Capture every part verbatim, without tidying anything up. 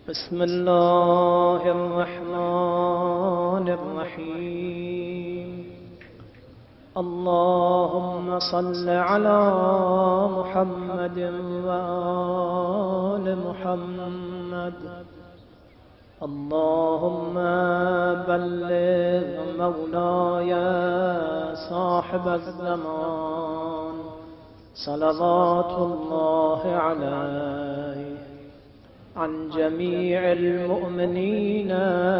بسم الله الرحمن الرحيم. اللهم صل على محمد وآل محمد. اللهم بلغ مولاي صاحب الزمان صلوات الله عليه عن جميع المؤمنين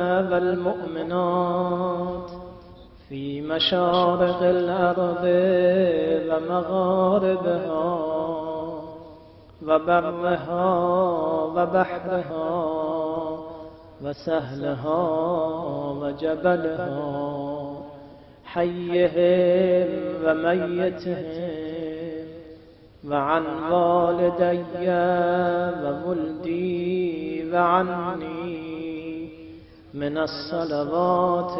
والمؤمنات في مشارق الأرض ومغاربها وبرها وبحرها وسهلها وجبلها، حيهم وميتهم، وعن والدي وولدي وعني من الصلوات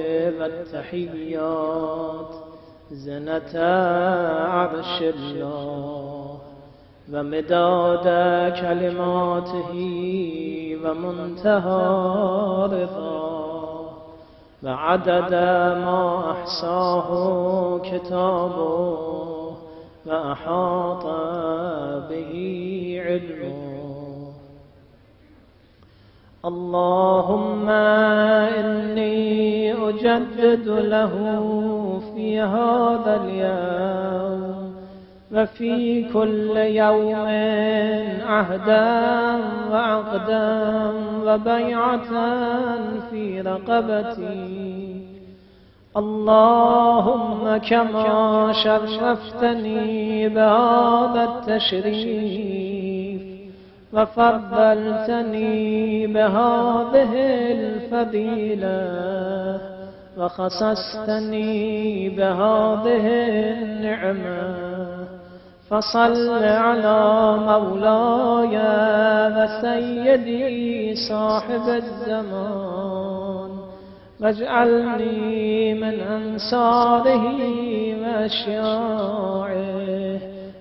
والتحيات زنة عرش الله ومداد كلماته ومنتهى رضاه وعدد ما أحصاه كتابه وأحاط به علمه. اللهم إني أجدد له في هذا اليوم وفي كل يوم عهدا وعقدا وبيعة في رقبتي. اللهم كما شرفتني بهذا التشريف وفضلتني بهذه الفضيلة وخصصتني بهذه النعمة، فصل على مولاي وسيدي صاحب الزمان واجعلني من أنصاره وأشياعه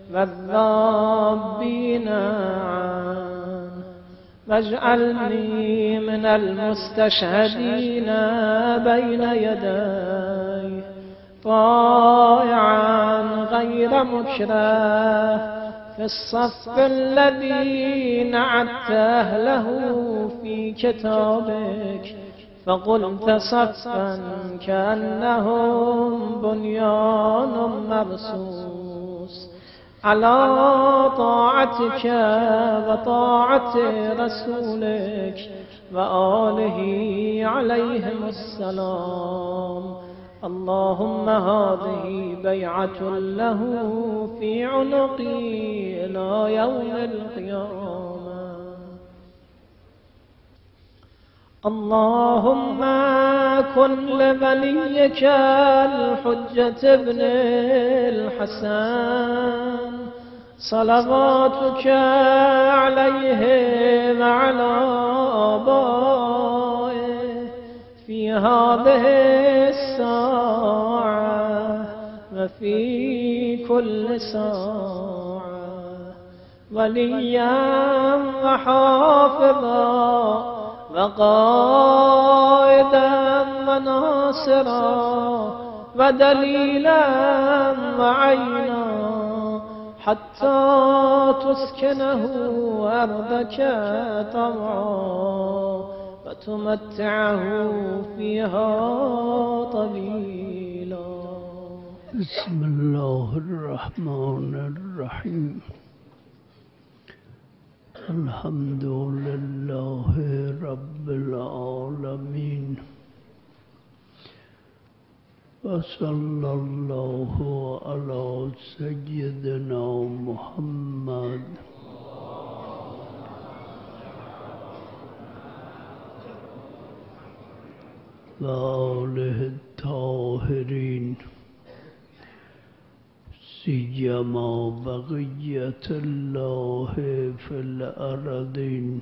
والذابين عنه، واجعلني من المستشهدين بين يديه طائعا غير مكره في الصف الذي نعت أهله في كتابك فقلت صفا كأنهم بنيان مرصوص على طاعتك وطاعة رسولك وآله عليهم السلام. اللهم هذه بيعة له في عنقي إلى يوم القيامة. اللهم كن لوليك الحجة ابن الحسن صلواتك عليه وعلى آبائه في هذه الساعة وفي كل ساعة وليا وحافظا وقائدا وناصرا ودليلا وعينا حتى تسكنه أرضك طوعا وتمتعه فيها طويلا. بسم الله الرحمن الرحيم. الحمد لله رب العالمين وصلى الله على سيدنا محمد وآله الطاهرين سيما بقية الله في الأرضين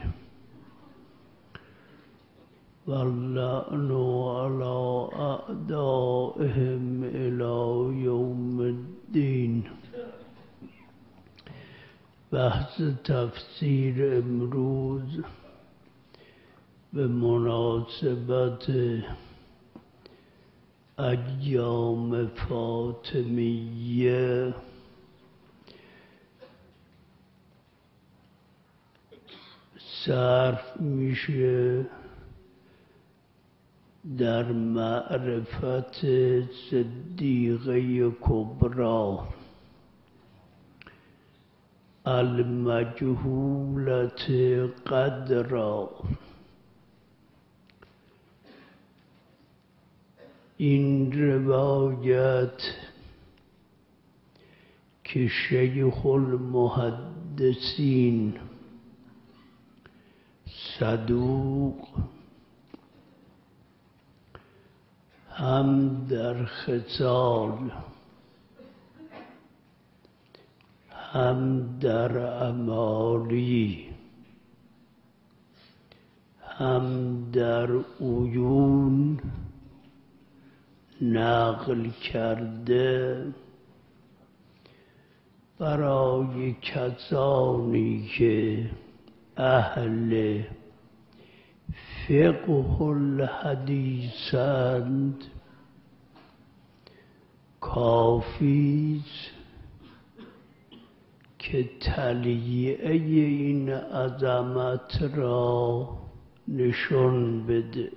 واللعن على أعدائهم إلى يوم الدين. بحث تفسیر امروز به مناسبت ایام فاطمیه صرف میشه در معرفت صدیقه کبری المجهولت قدرا. این روایت که شیخ المحدثین صدوق هم در خصال هم در اعمالی هم در عیون نقل کرده برای کسانی که اهل فقه الحدیثند کافی است که تلیعه این عظمت را نشان بده.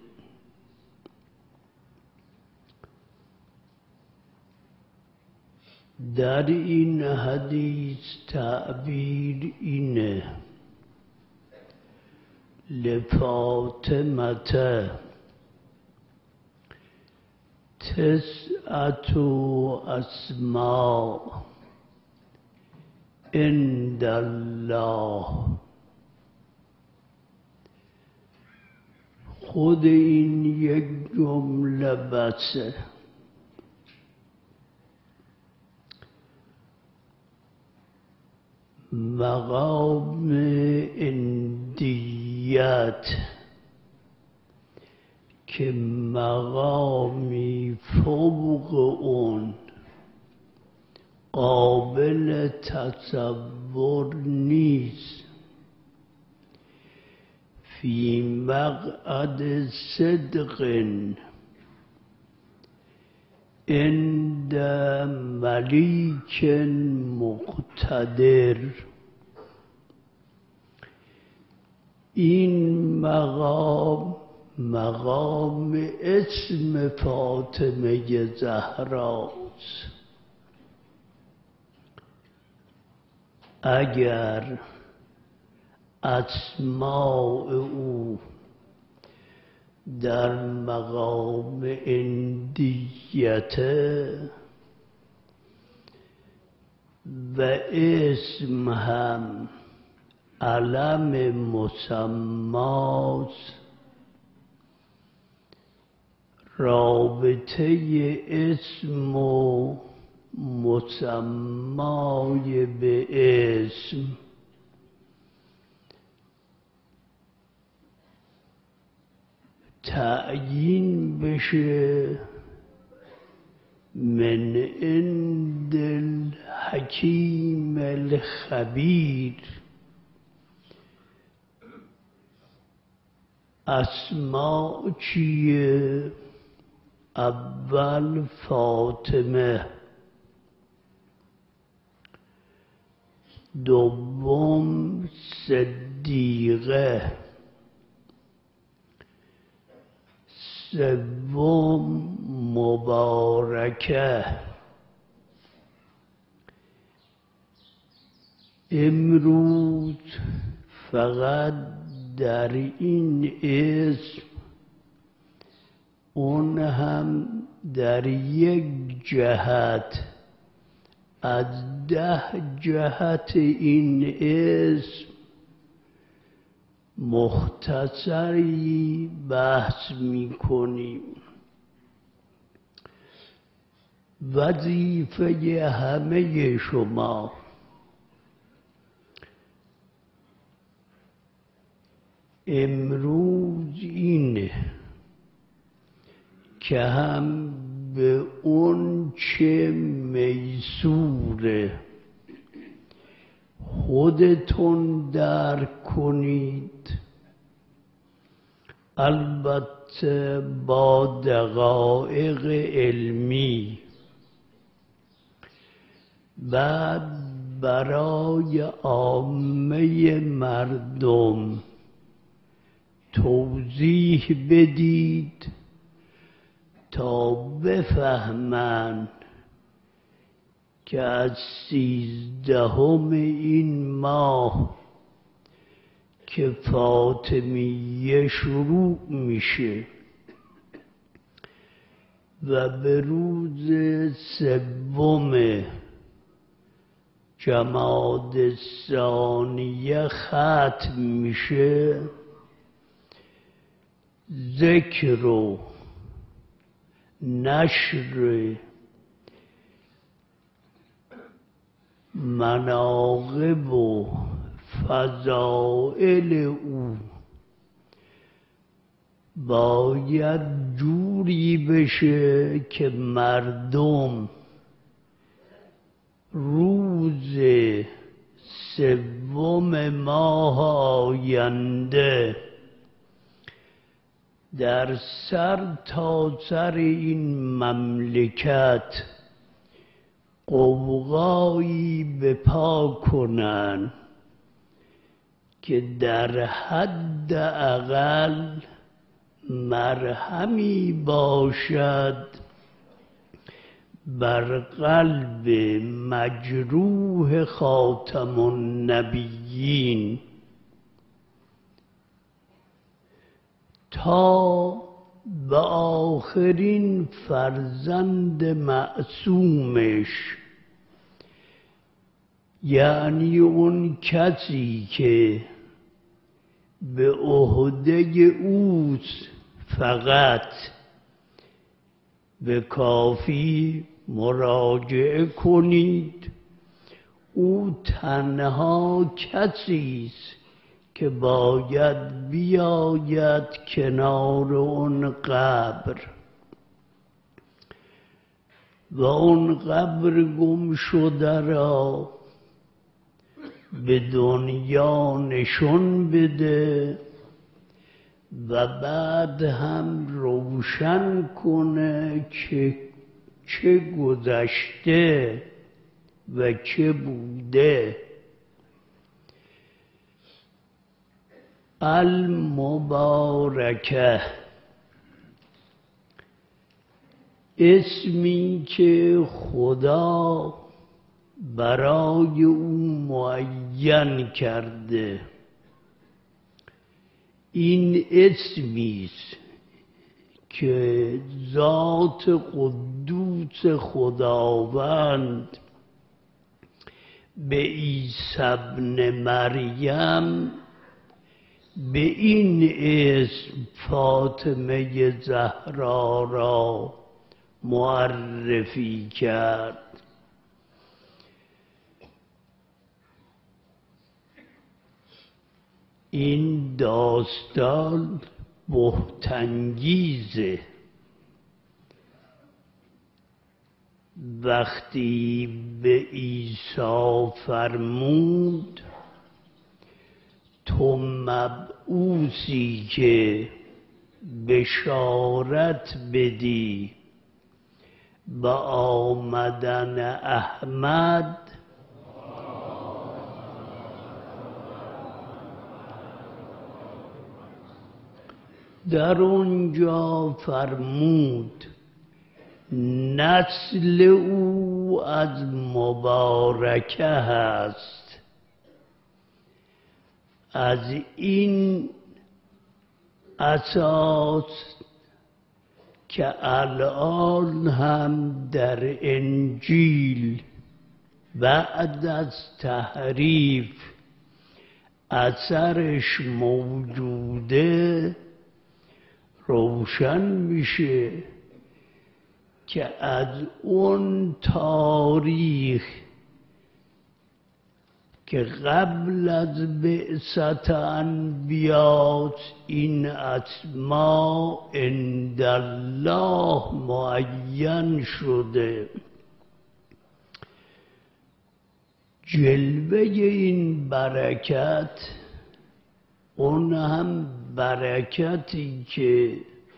در این حدیث تعبیر اینه: لفاطمة تسعة اسماء عند الله. خود این یک جمله بسه. مقام اندیت که مقامی فوق اون قابل تصور نیست، فی مقعد صدق عند ملیک مقتدر. این مقام مقام اسم فاطمه زهراست. اگر اسماء او در مقام اندیت و اسم هم علم مسماست، رابطه اسم و مسمای به اسم تعیین بشه من عند الحکیم الخبیر. اسماء چیه؟ اول فاطمه، دوم صدیقه، سوم مبارکه. امروز فقط در این اسم، اون هم در یک جهت از ده جهت این اسم مختصری بحث می کنیم. وظیفه همه شما امروز اینه که هم به اون چه میسوره خودتون درک کنید البته با دقایق علمی. بعد برای عامه مردم توضیح بدید تا بفهمند که از سیزدهم این ماه که فاطمیه شروع میشه و به روز سوم جمادی الثانیه ختم میشه، ذکر و نشر مناقب و فضائل او باید جوری بشه که مردم روز سوم ماه آینده در سر تا سر این مملکت قوقایی به پا کنن که در حد اقل مرهمی باشد بر قلب مجروح خاتم النبیین، تا به آخرین فرزند معصومش، یعنی اون کسی که به عهده اوست، فقط به کافی مراجعه کنید. او تنها کسی است که باید بیاید کنار اون قبر و اون قبر گم شده را به دنیا نشون بده و بعد هم روشن کنه که چه گذشته و چه بوده. المبارکه اسمی که خدا برای او معین کرده، این اسمی است که ذات قدوس خداوند به عیسی ابن مریم به این اسم فاطمه زهرا را معرفی کرد. این داستان بهت‌انگیزه. وقتی به عیسی فرمود تو مبعوثی که بشارت بدی به آمدن احمد، در اونجا فرمود نسل او از مبارکه هست. از این اساس که الان هم در انجیل بعد از تحریف اثرش موجوده، روشن میشه که از اون تاریخ که قبل از بعثت انبیاء این اسماء عند الله معین شده. جلوه این برکت اون هم برکتی که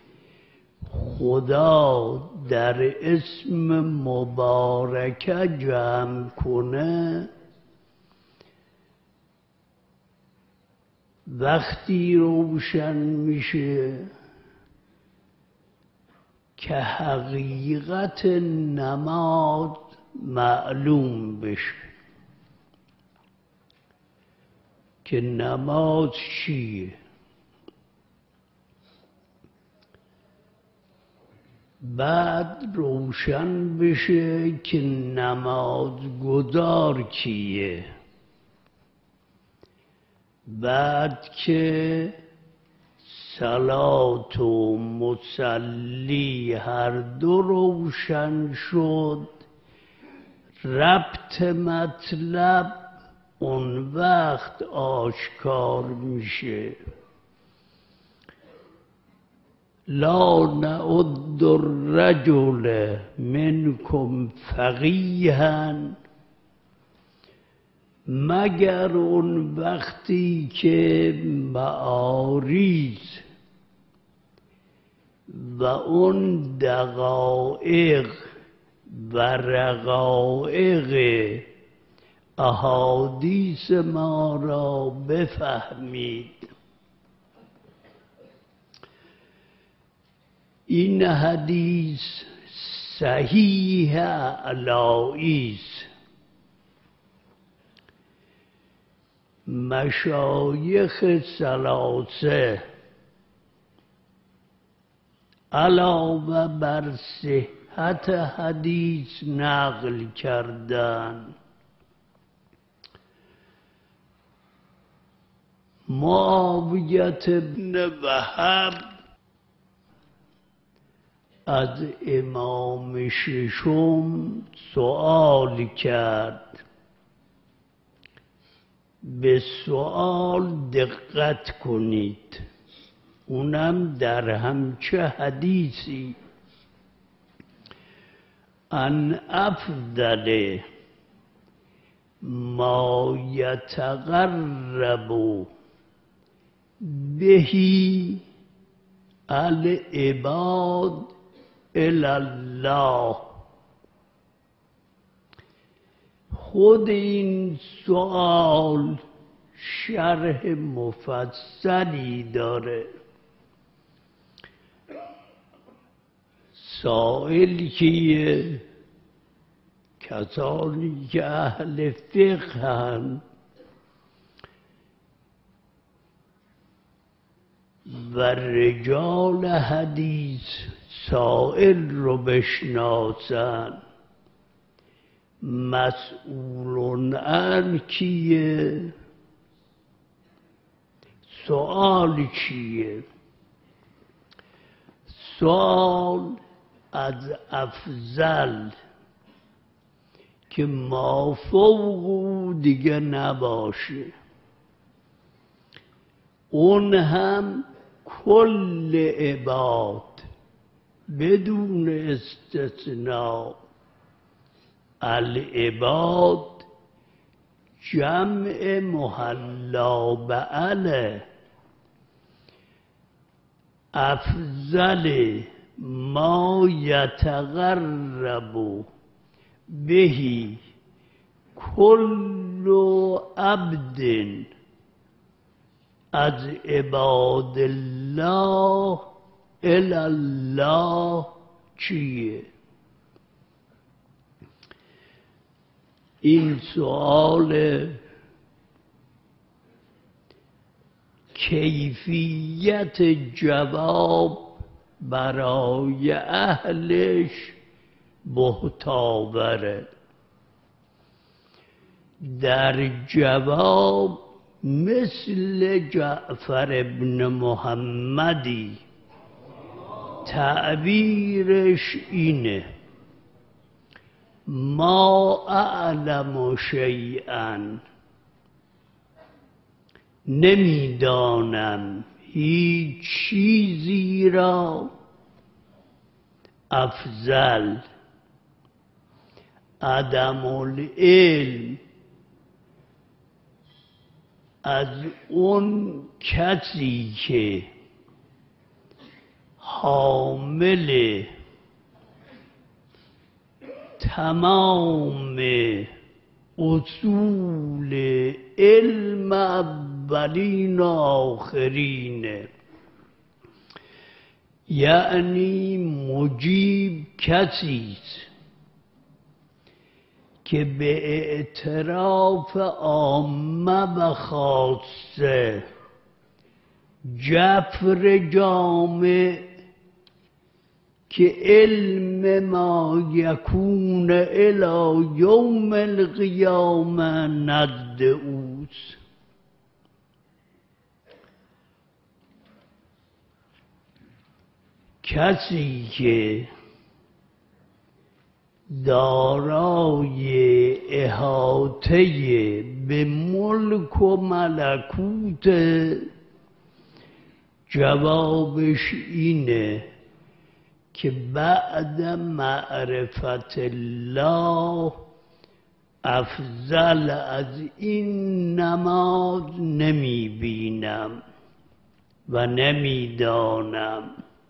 خدا در اسم مبارکه جمع کنه وقتی روشن میشه که حقیقت نماز معلوم بشه که نماز چیه. بعد روشن بشه که نماز گزار کیه. بعد که صلات و مصلی هر دو روشن شد، ربط مطلب اون وقت آشکار میشه. لا نعد الرجل منکم فقیها، مگر اون وقتی که معاریض و اون دقایق و رقایق احادیث ما را بفهمید. این حدیث صحیح علایی است. مشایخ ثلاثه علاوه بر صحت حدیث نقل کردن. معاویت بن وهب از امام ششم سؤال کرد. به سؤال دقت کنید، اونم در همچه حدیثی. ان افضل ما یتقرب بهی العباد الی الله. خود این سوال شرح مفصلی داره. سائل کیه؟ کسانی که اهل فقهن و رجال حدیث سائل رو بشناسن. مسئولون عن کیه؟ سؤال چیه؟ سؤال از افضل که مافوق دیگه نباشه، اون هم کل عباد بدون استثناء. العباد جمع محلا بعله. افضل ما یتقرب بهی کل عبد از عباد الله الی الله چیه؟ این سؤال کیفیت جواب برای اهلش محتاوره. در جواب مثل جعفر ابن محمدی تعبیرش اینه: ما اعلم شیئا، نمیدانم هیچ چیزی را افضل عدم العلم از اون کسی که حامل تمام اصول علم اولین و آخرینه، یعنی مجیب کسیست که به اعتراف عامه و خاصه جفر جامع که علم ما یکون الی یوم القیامه نزد اوست. کسی که دارای احاطه به ملک و ملکوت، جوابش اینه که بعد معرفت الله افضل از این نماز نمی بینم و نمی دانم.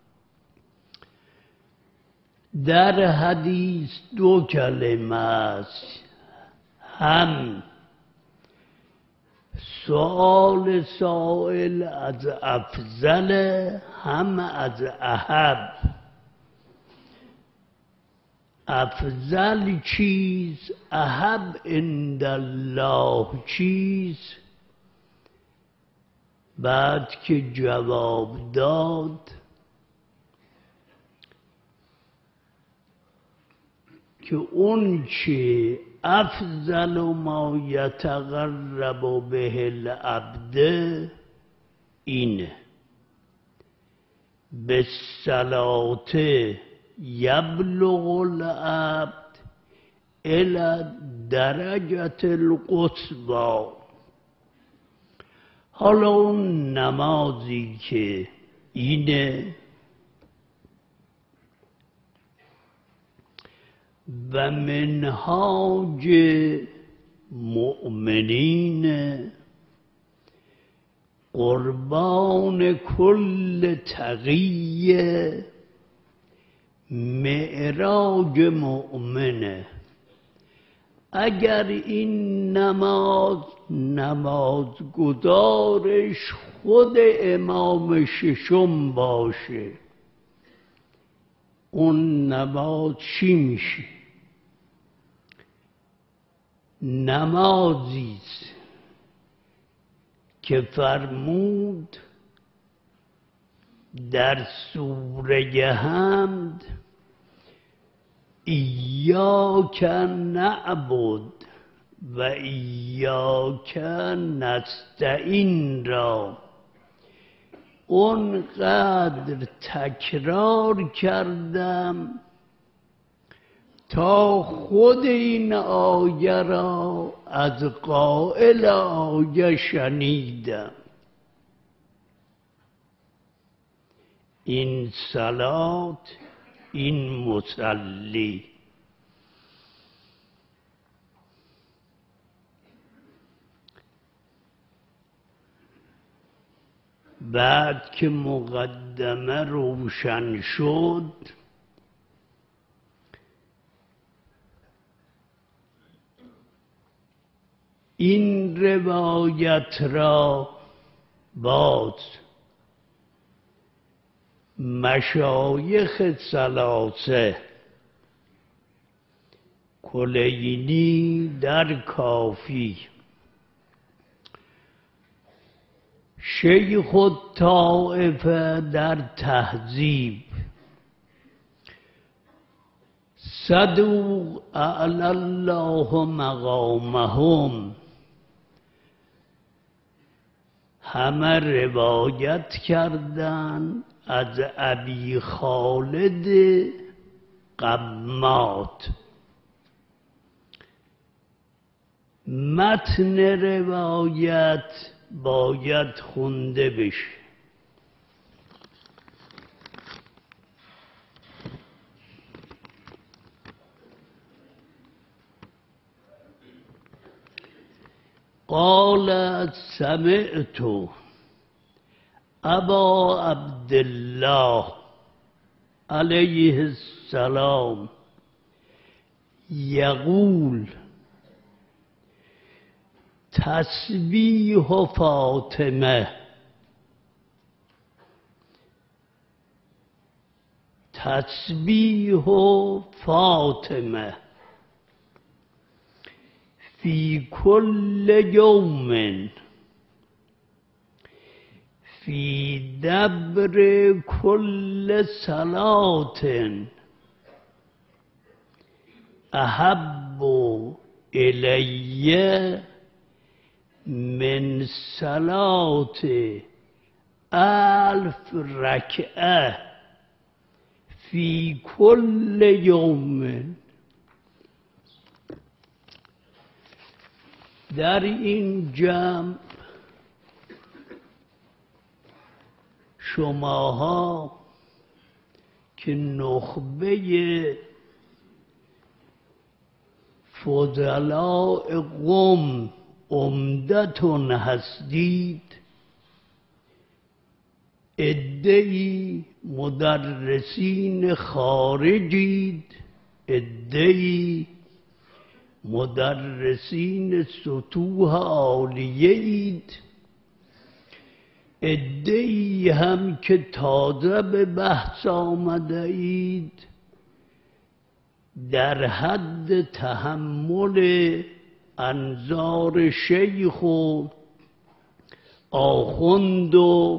در حدیث دو کلمه است، هم سؤال سائل از افضل، هم از احب. افضل چیز، احب عند الله چیز. بعد که جواب داد که اون چه افضل ما یتقرب به العبد اینه: به صلات یبلغ العبد الی درجة القصوی. حالا اون نمازی که اینه و منهاج مؤمنین قربان کل تقیه، معراج مؤمنه. اگر این نماز نماز گزارش خود امام ششم باشه، اون نماز چی میشه؟ نمازیست که فرمود در سوره حمد: ایاک نعبد و ایاک نستعین را اونقدر تکرار کردم تا خود این آیه را از قائل آیه شنیدم. این صلات، این مصلی. بعد که مقدمه روشن شد، این روایت را باز مشایخ ثلاثه کلینی در کافی، شیخ الطائفه در تهذیب، صدوق اعلی الله مقامهم، همه روایت کردن از ابی خالد قمات. متن روایت باید خونده بشه. قالت سمعت ابا عبدالله علیه السلام یقول تسبیح فاطمه تسبیح فاطمه فی کل یوم فی دبر کل صلاة احب الی من صلاة الف رکعه فی کل یوم. در این جمع شماها که نخبه فضلاء قوم عمدتون هستید، عده‌ای مدرسین خارجید، عده‌ای مدرسین سطوح عالیه اید، عده‌ای هم که تازه به بحث آمده اید، در حد تحمل انظار شیخ و آخوند و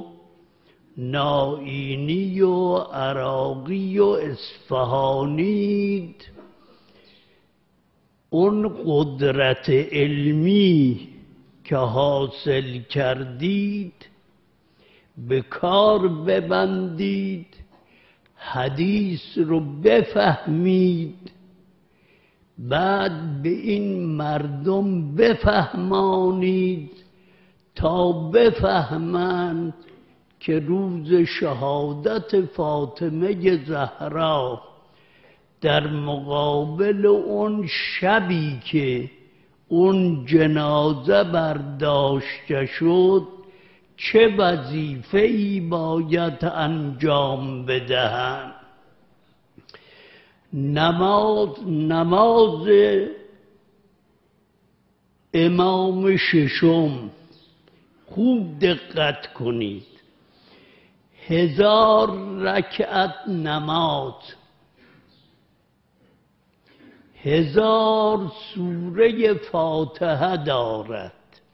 نائینی و عراقی و اصفهانید. اون قدرت علمی که حاصل کردید به کار ببندید، حدیث رو بفهمید، بعد به این مردم بفهمانید تا بفهمند که روز شهادت فاطمه زهرا در مقابل اون شبی که اون جنازه برداشته شد چه وظیفه‌ای باید انجام بدهند. نماز نماز امام ششم خوب دقت کنید، هزار رکعت نماز، هزار سوره فاتحه دارد.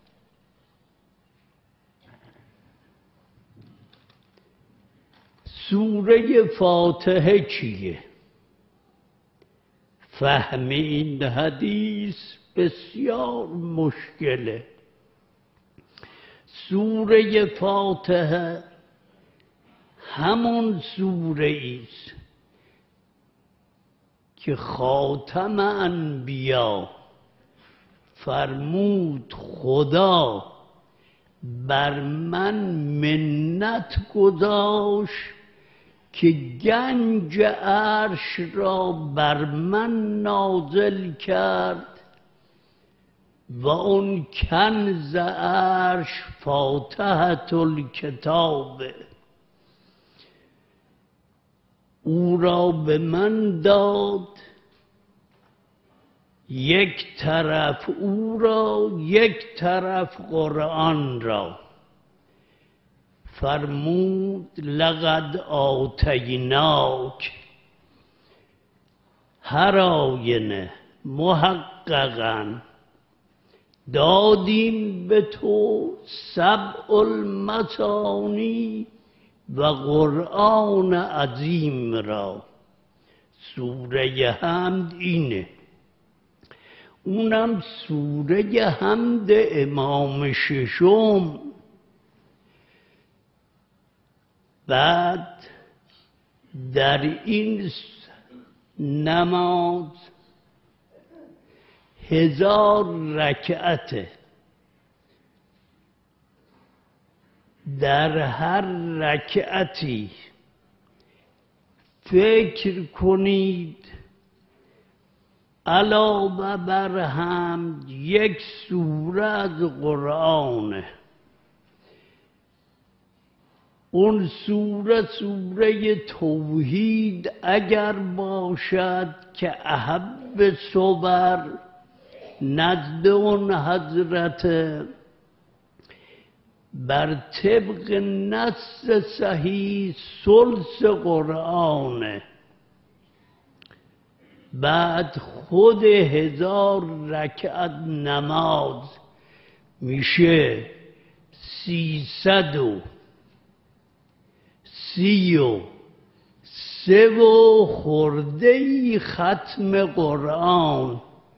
سوره فاتحه چیه؟ فهم این حدیث بسیار مشکله. سوره فاتحه همون سوره ایست که خاتم انبیا فرمود خدا بر من منت گذاشت که گنج عرش را بر من نازل کرد و اون کنز عرش فاتحة الکتاب او را به من داد، یک طرف او را یک طرف قرآن را. فرمود لقد آتیناک، هر آینه محققا دادیم به تو سبع المثانی و قرآن عظیم را. سوره حمد اینه، اونم سوره حمد امام ششم. بعد در این نماز هزار رکعته، در هر رکعتی فکر کنید علاوه بر هم یک سوره از قرآنه. اون سوره سوره توحید اگر باشد که احب صور نزد اون حضرت، بر طبق نص صحیح ثلث قرآنه. بعد خود هزار رکعت نماز میشه سیصد و سی و سه و خورده ختم قرآن.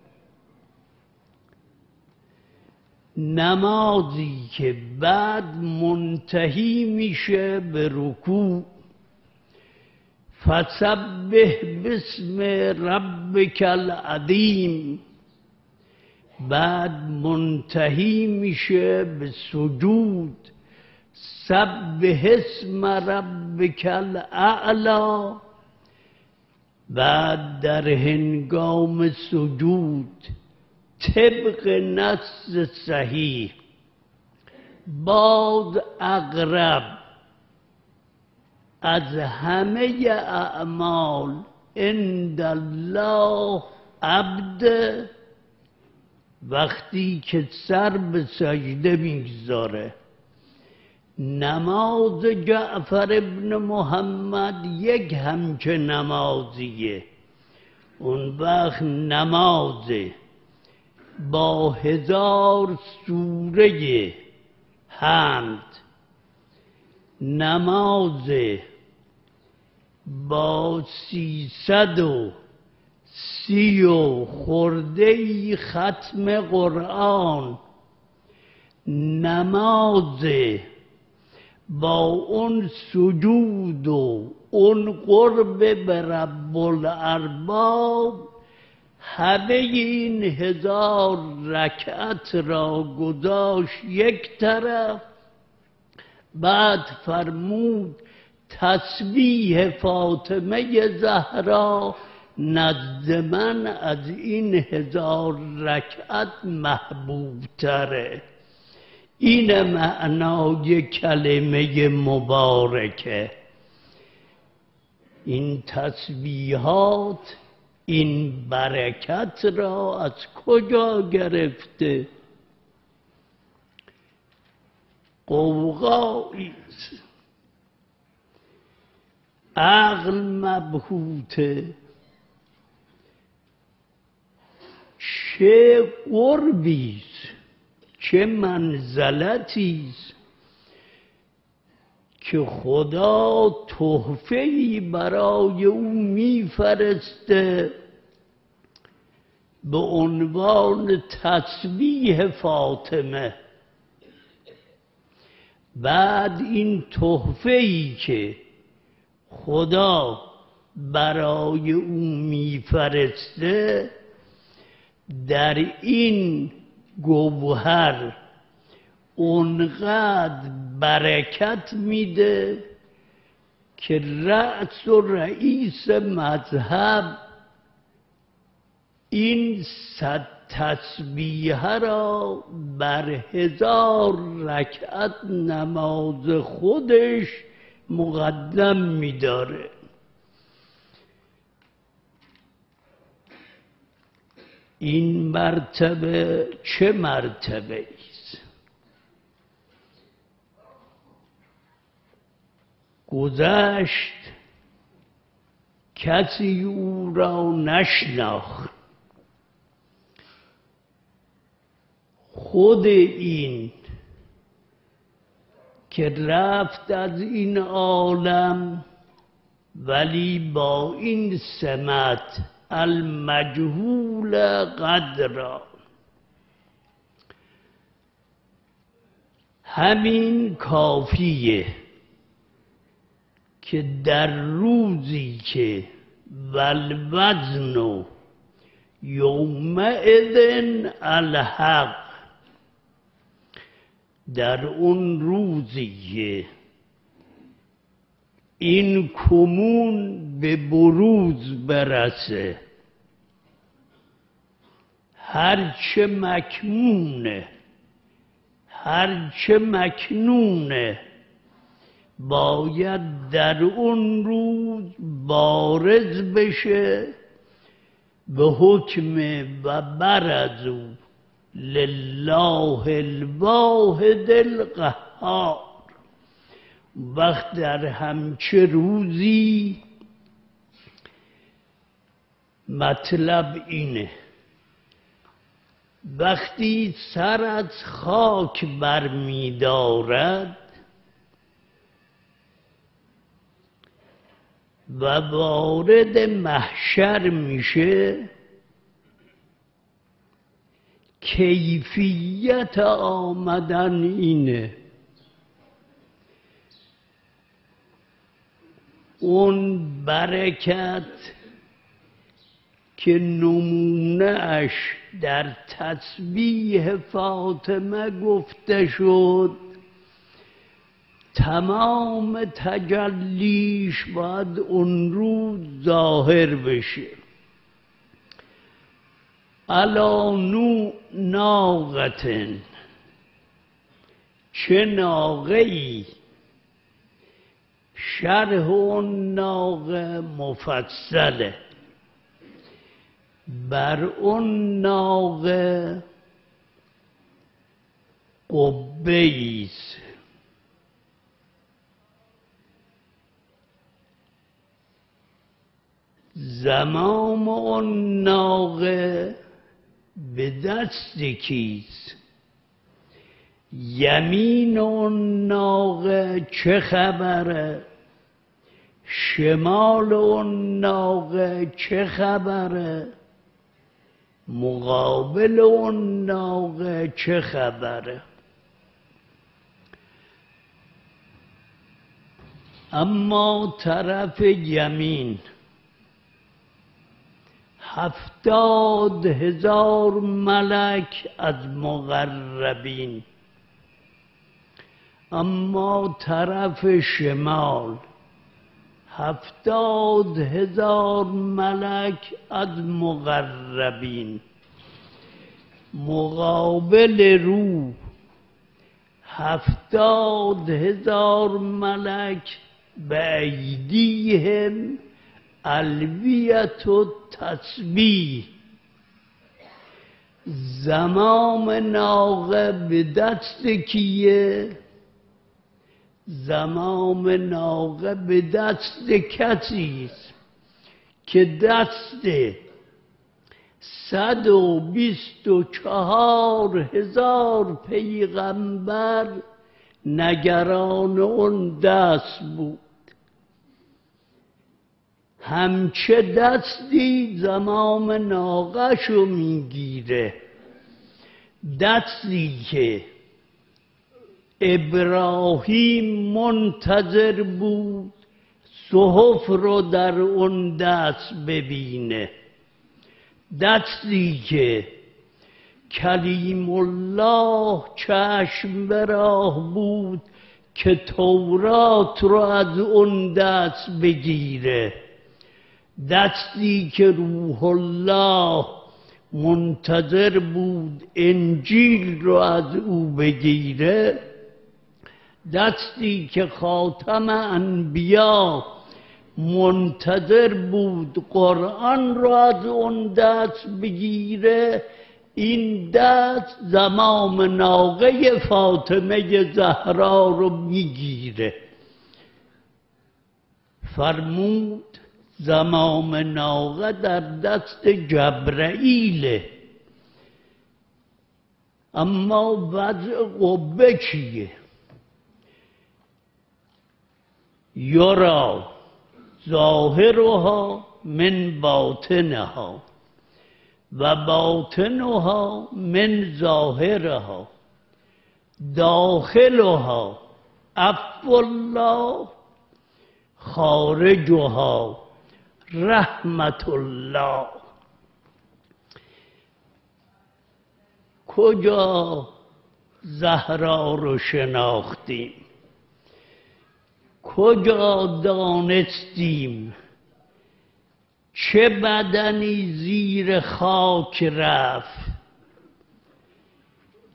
نمازی که بعد منتهی میشه به رکوع، فسبح باسم ربک العظیم، بعد منتهی میشه به سجود، سبح اسم ربک الاعلی، بعد در هنگام سجود طبق نص صحیح باز اقرب از همه اعمال عند الله عبد، وقتی که سر به سجده میگذاره. نماز جعفر ابن محمد یک همچه نمازیه. اون وقت نماز با هزار سوره حمد، نماز با سیصد و سی و خورده ختم قرآن، نماز با اون سجود و اون قرب به رب الارباب، همه این هزار رکعت را گذاشت یک طرف. بعد فرمود تسبیح فاطمه زهرا نزد من از این هزار رکعت محبوب تره. این معنای کلمه مبارکه. این تسبیحات این برکت را از کجا گرفته؟ قوقایی است، عقل مبهوته، چه قربی است، چه منزلتی است که خدا تحفه‌ای برای او میفرسته به عنوان تسبیح فاطمه. بعد این تحفه‌ای که خدا برای او میفرسته در این گوهر اونقدر برکت میده که رأس و رئیس مذهب این صد تسبیح را بر هزار رکعت نماز خودش مقدم می‌داره. این مرتبه چه مرتبه است؟ گذشت کسی او را نشناخت. خود این که رفت از این عالم ولی با این سمت المجهول قدرا، همین کافیه که در روزی که والوزن یومئذ الحق، در اون روزی این کمون به بروز برسه، هرچه مکمونه هرچه مکنونه باید در اون روز بارز بشه به حکم و برزو لله الواحد القهار. وقت در همچه روزی مطلب اینه وقتی سر از خاک برمی‌دارد و وارد محشر میشه کیفیت آمدن اینه اون برکت که نمونه اش در تسبیح فاطمه گفته شد تمام تجلیش باید اون روز ظاهر بشه. الا نو ناقتن چه ناقه‌ای شرح اون ناقه مفصله بر اون ناقه قبه‌ایست زمام اون ناقه به دست کیست یمین اون ناقه چه خبره شمال اون ناقه چه خبره مقابل اون ناقه چه خبره. اما طرف یمین هفتاد هزار ملک از مقربین اما طرف شمال هفتاد هزار ملک از مقربین مقابل رو هفتاد هزار ملک به ایدیهم الویت و تسبیح زمام ناقه به دست کیه زمام ناقه به دست کسیست که دست صد و بیست و چهار هزار پیغمبر نگران اون دست بود. همچه دستی زمام ناقه‌شو میگیره دستی که ابراهیم منتظر بود صحف رو در اون دست ببینه دستی که کلیم الله چشم به راه بود که تورات رو از اون دست بگیره دستی که روح الله منتظر بود انجیل رو از او بگیره دستی که خاتم انبیا منتظر بود قرآن رو از اون دست بگیره این دست زمام ناقه فاطمه زهرا رو میگیره. فرمود زمام ناقه در دست جبرئیله اما وضع قبه چیه یرا ظاهرها من باطنها و باطنها من ظاهرها داخلها عفو الله خارجها رحمت الله. کجا زهرا رو شناختیم کجا دانستیم چه بدنی زیر خاک رفت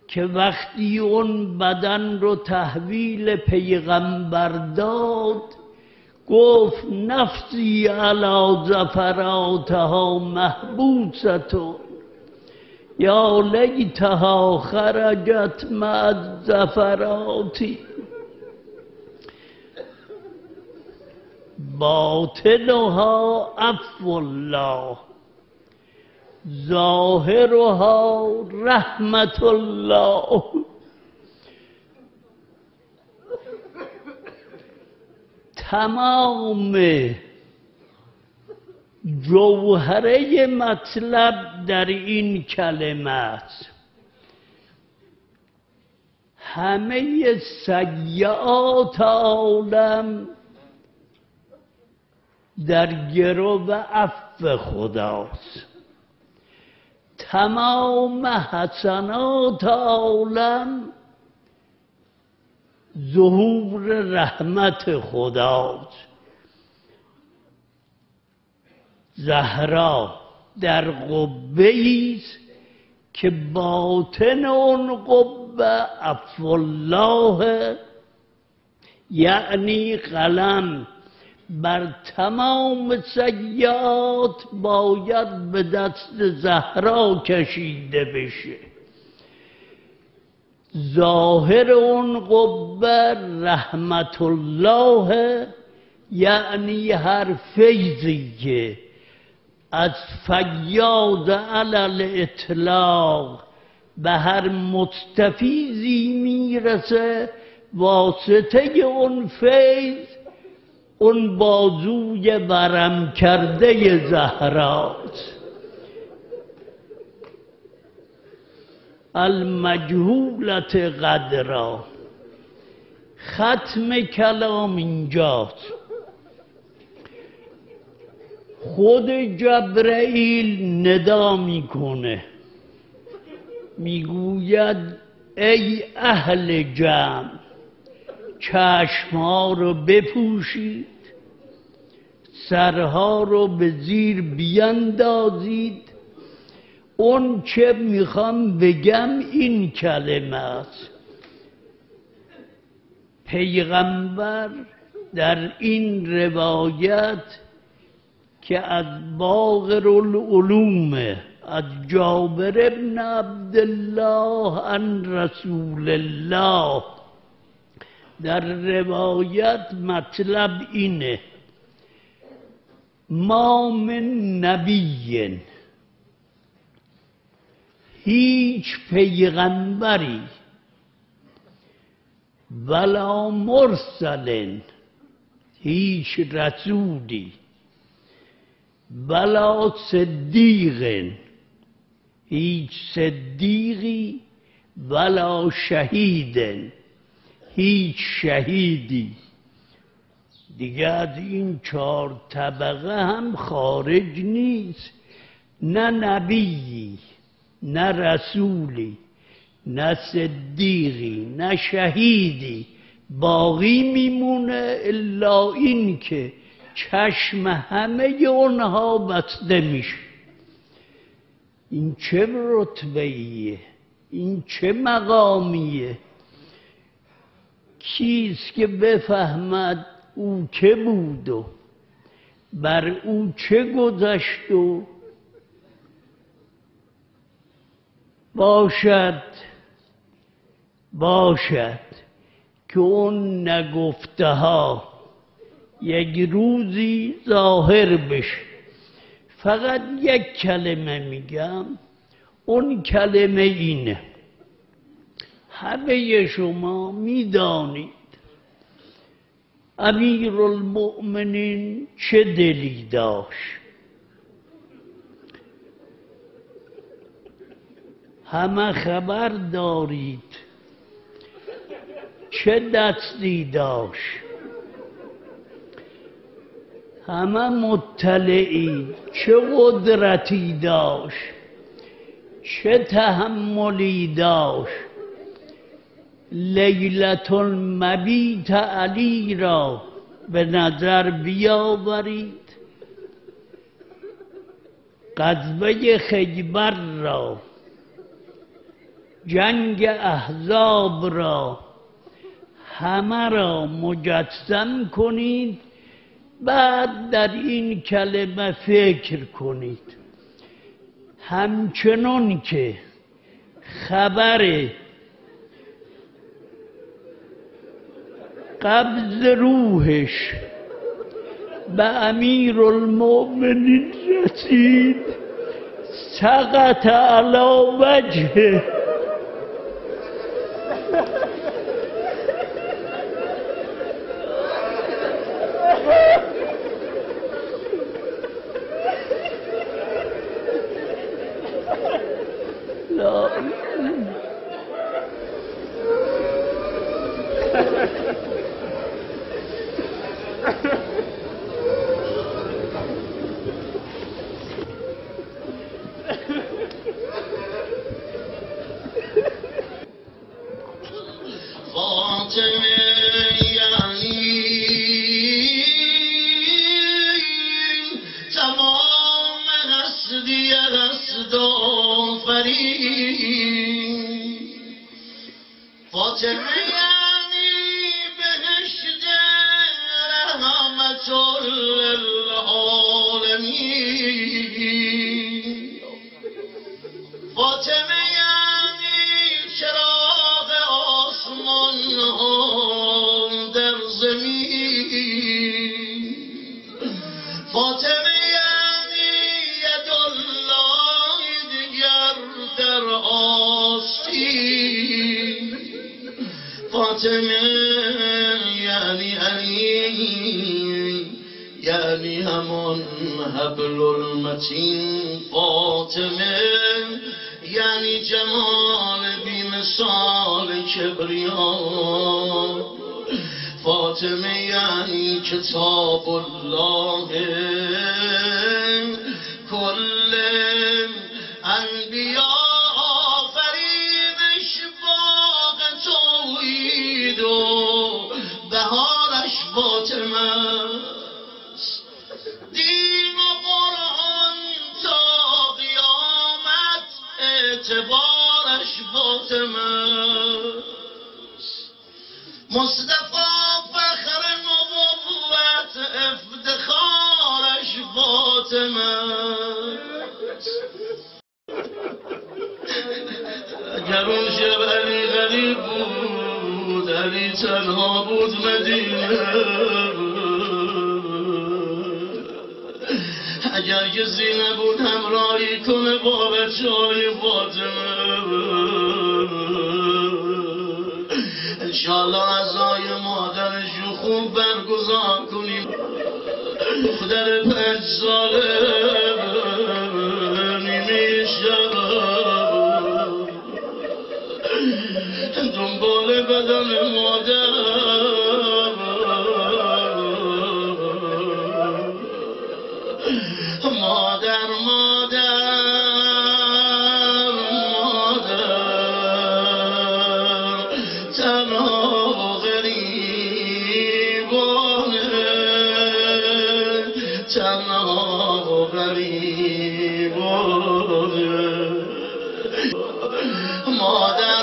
که وقتی اون بدن رو تحویل پیغمبر داد گفت نفسی علی زفراتها محبوستون یا لیتها خرجت مع الزفراتی. باطنها عفو الله ظاهرها رحمت الله. تمام جوهره مطلب در این کلمه است. همه سیئات عالم در گرو عفو خداست. تمام حسنات عالم ظهور رحمت خداست. زهرا در قبه ایست که باطن اون قبه عفو الله، یعنی قلم بر تمام سیئات باید به دست زهرا کشیده بشه. ظاهر اون قبه رحمت الله، یعنی هر فیضی که از فیاض علی الاطلاق به هر مستفیضی میرسه، واسطه اون فیض اون بازوی ورم کرده زهراست. المجهولت قدرا. ختم کلام اینجاست. خود جبرئیل ندا میکنه، میگوید ای اهل جمع چشمها رو بپوشید، سرها رو به زیر بیندازید. اون چه میخوام بگم این کلمه است. پیغمبر در این روایت که از باقر العلوم از جابر ابن عبدالله عن رسول الله، در روایت مطلب اینه: ما من نبی، هیچ پیغمبری، ولا مرسل، هیچ رسولی، ولا صدیق، هیچ صدیقی، ولا شهید، هیچ شهیدی. دیگه از این چهار طبقه هم خارج نیست. نه نبیی، نه رسولی، نه صدیقی، نه شهیدی باقی میمونه الا این که چشم همه اونها بسته میشه. این چه رتبه‌ایه؟ این چه مقامیه؟ کیست که بفهمد او که بود و بر او چه گذشت و باشد باشد که اون نگفته ها یک روزی ظاهر بشه. فقط یک کلمه میگم، اون کلمه اینه: همه شما میدانید امیرالمؤمنین چه دلی داشت. همه خبر دارید چه دستی داشت. همه مطلعید چه قدرتی داشت، چه تحملی داشت. لیلة المبیت علی را به نظر بیاورید، غزوه خیبر را جنگ احزاب را همه را مجسم کنید، بعد در این کلمه فکر کنید. همچنان که خبر قبض روحش به امیرالمؤمنین رسید، سقط علی وجهه. لا فاطمه یعنی علی، یعنی همان حبل المتین. فاطمه یعنی جمال بی مثال کبریا. فاطمه یعنی کتاب الله، کل انبیا بهارش فاطمه است. دین و قرآن تا قیامت اعتبارش فاطمه است. مصطفی فخر نبوت افتخارش فاطمه است. اگر اون شب علی غریب بود، علی تنها بود مدینه. اگر کسی نبود همراهی کنه با بچه های فاطمه، انشالله عزای مادرش رو خوب برگزار کنیم. در پنج ساله نیمه شب دنبال بدن مادر، مادر مادر مادر، تنها و غریبانه، تنها و غریبانه. مادر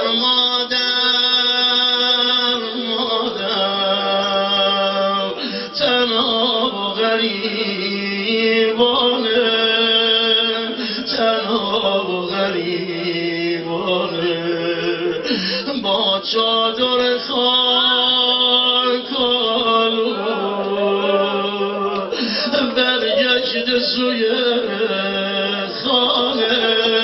مادر مادر، تنها و غریبانه، تنها و غریبانه. با چادر خاکالو برگشت سوی خانه،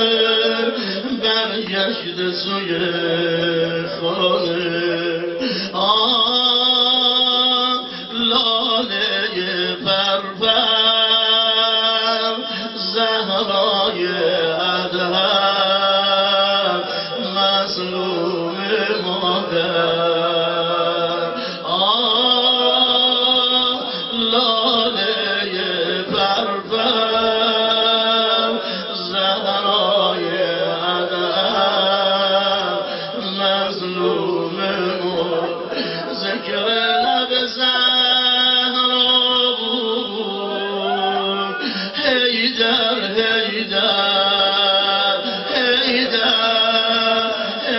برگشت سوی خانه. آه لاله پرپر، زهرای ادهم، مظلوم مادر. آه لاله پرپر، زهرای ادهم، مظلوم مادر. ذکر لب زهرا بود، حیدر حیدر حیدر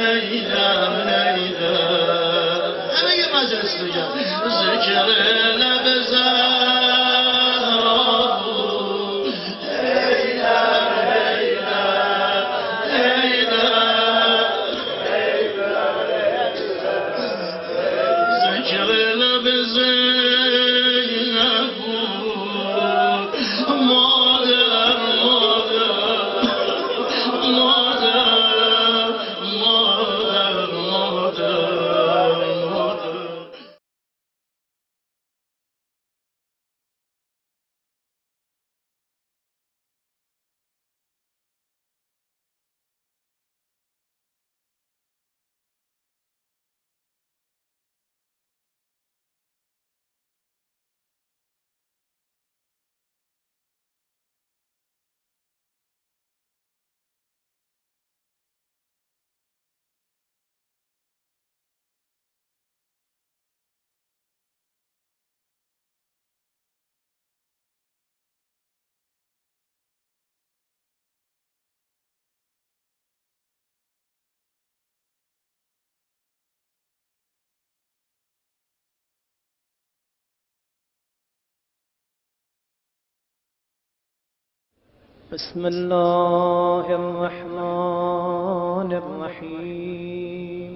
بسم الله الرحمن الرحيم.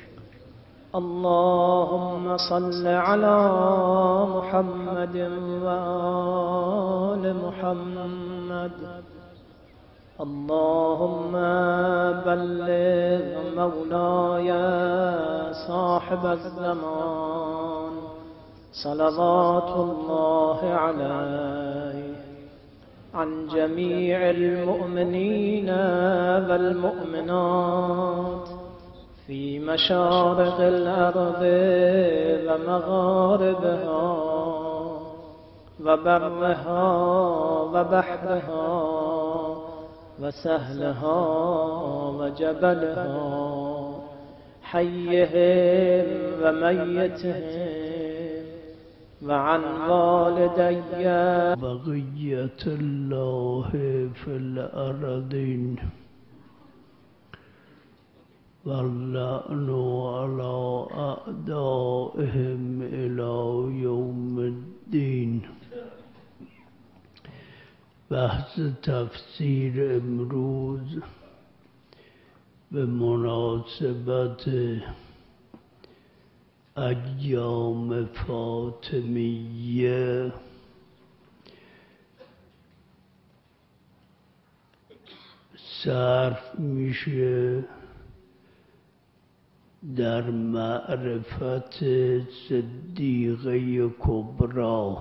اللهم صل على محمد وآل محمد. اللهم بلغ مولاي صاحب الزمان صلوات الله عليه عن جميع المؤمنين والمؤمنات في مشارق الأرض ومغاربها وبرها وبحرها وسهلها وجبلها، حيهم وميتهم، وعن والدي بقية الله في الأرضين، واللعن على أعدائهم إلى يوم الدين. بحث تفسیر امروز به مناسبت ایام فاطمیه صرف میشه در معرفت صدیقه کبری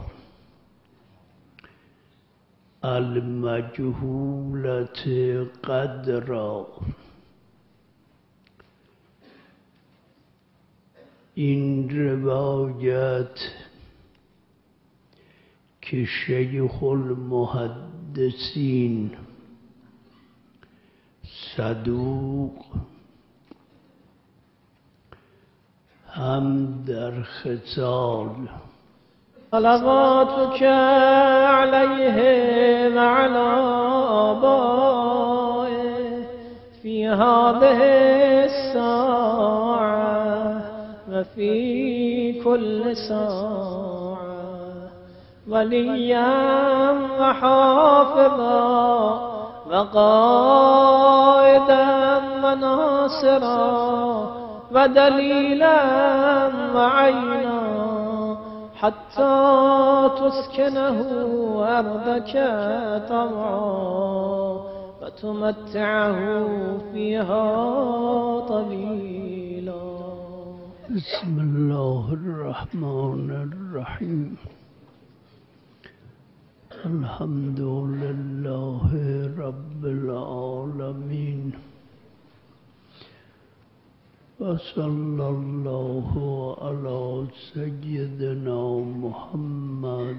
المجهولت قدرا. این روایت که شیخ المحدثین صدوق هم در خصال صلواتك عليه وعلى آبائه في هذه الساعة وفي كل ساعة وليا وحافظا وقائدا وناصرا ودليلا وعينا حتى تسكنه أرضك طوعا وتمتعه فيها طويلا. بسم الله الرحمن الرحيم. الحمد لله رب العالمين، وصلى الله على سيدنا محمد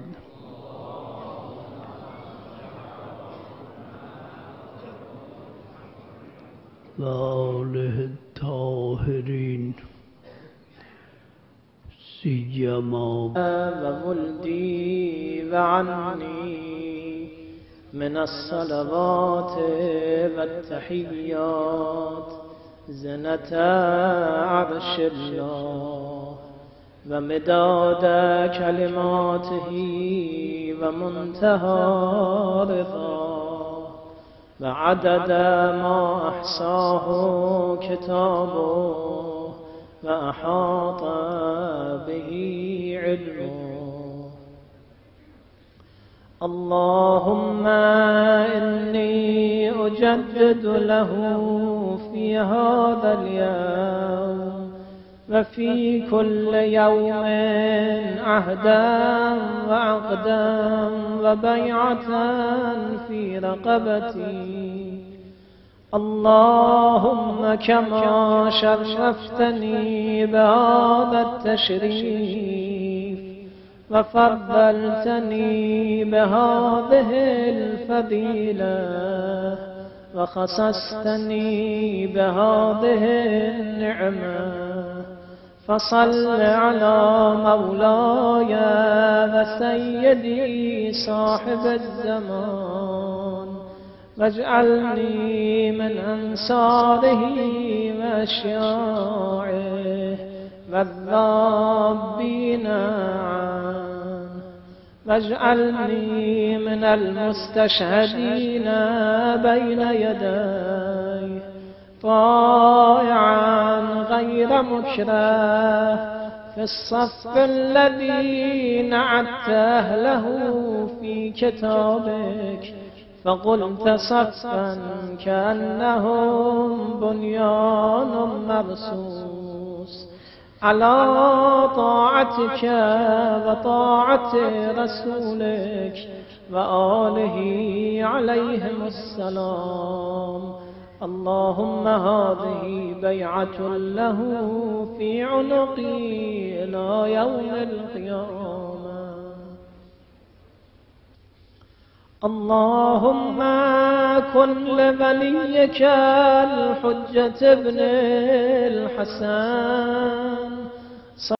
وآله الطاهرين سيما وولدي وعني من الصلوات والتحيات زنة عرش الله ومداد كلماته ومنتهى رضاه وعدد ما أحصاه كتابه وأحاط به علمه. اللهم إني أجدد له في هذا اليوم وفي كل يوم عهدا وعقدا وبيعة في رقبتي. اللهم كما شرفتني بهذا التشريف وفضلتني بهذه الفضيلة وخصصتني بهذه النعمة، فصل على مولاي وسيدي صاحب الزمان واجعلني من أنصاره وأشياعه والذابين عنه واجعلني من المستشهدين بين يديه طائعا غير مكره في الصف الذي نعت أهله في كتابك فقلت صفا كأنهم بنيان مرصوص على طاعتك وطاعة رسولك وآله عليهم السلام. اللهم هذه بيعة له في عنقي إلى يوم القيامة. اللهم كن لوليك الحجة ابن الحسن